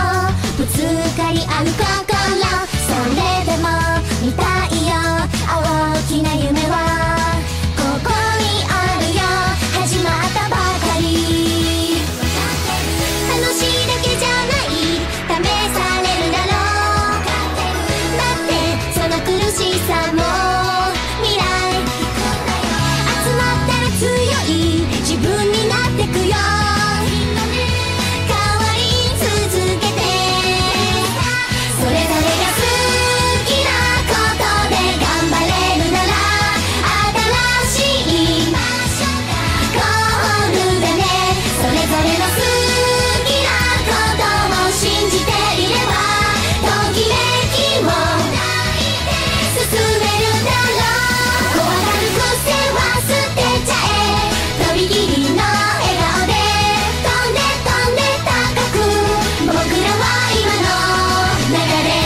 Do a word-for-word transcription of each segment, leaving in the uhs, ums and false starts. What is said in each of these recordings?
ぶつかり合う心、それでも見たいよ大きな夢はここにあるよ、始まったばかり。楽しいだけじゃない試されるだろう、だってその苦しさも未来、集まったら強い自分になってくよ、変わり続けて、それぞれが好きなことで頑張れるなら新しいゴールだね。それぞれの好きなことを信じていればときめきを進めるだろう。怖がる癖は捨てちゃえ、とびきりの笑顔で飛んで飛んで高く、僕らは今の流れ、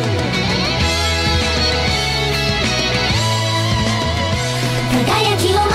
輝きを